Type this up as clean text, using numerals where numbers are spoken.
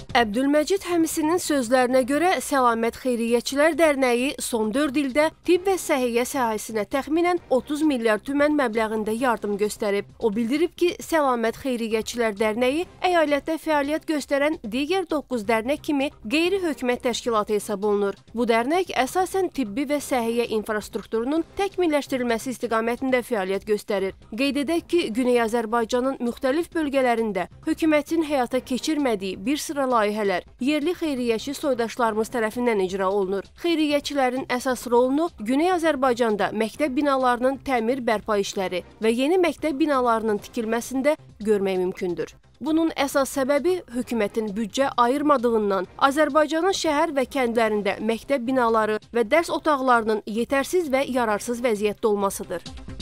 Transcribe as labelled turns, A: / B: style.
A: Əbdülməcid Həmisinin sözlərinə görə Səlamət Xeyriyyəçilər Dərnəyi son 4 ildə tibb və səhiyyə sahəsinə təxminən 30 milyard tümən məbləğində yardım göstərib. O bildirib ki, Səlamət Xeyriyyəçilər Dərnəyi əyalətdə fəaliyyət göstərən digər 9 dərnək kimi qeyri-hökumət təşkilatı hesab olunur. Bu dərnək əsasən tibbi və səhiyyə infrastrukturunun təkmilləşdirilməsi istiqamətində fəaliyyət göstərir. Qeyd edək ki, Güney Azərbaycanın müxtəlif bölgələrində hökumətin həyata keçirmədiyi bir sıra layihələr yerli xeyriyyəçi soydaşlarımız tərəfindən icra olunur. Xeyriyyəçilərin əsas rolunu Güney Azərbaycanda məktəb binalarının təmir bərpa işləri və yeni məktəb binalarının tikilməsində görmək mümkündür. Bunun əsas səbəbi hökumətin büdcə ayırmadığından Azərbaycanın şəhər və kəndlərində məktəb binaları və dərs otaqlarının yetərsiz və yararsız vəziyyətdə olmasıdır.